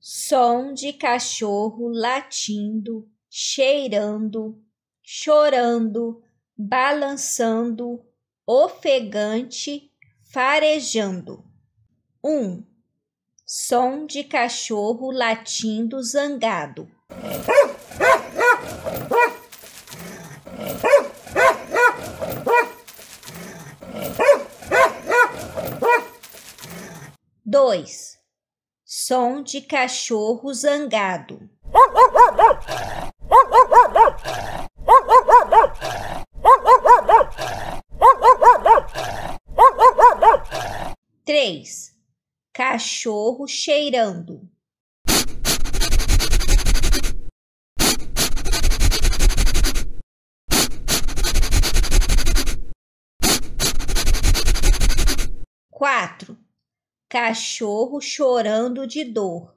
Som de cachorro latindo, cheirando, chorando, balançando, ofegante, farejando. 1. Som de cachorro latindo zangado. 2. Som de cachorro zangado. 3. Cachorro cheirando. 4. Cachorro chorando de dor.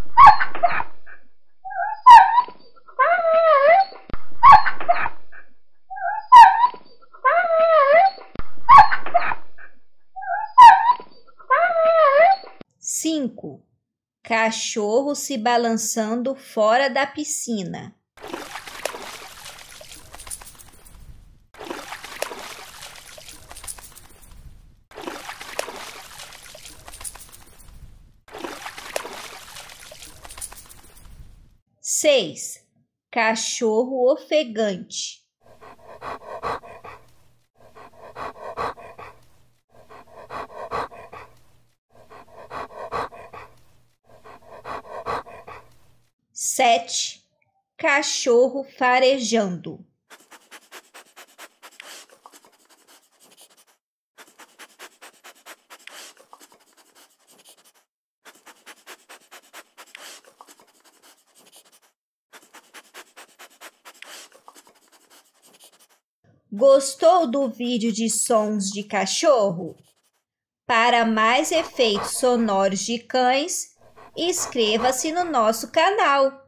5. Cachorro se balançando fora da piscina. 6. Cachorro ofegante. 7. Cachorro farejando. 'Gostou do vídeo de sons de cachorro? Para mais efeitos sonoros de cães, inscreva-se no nosso canal.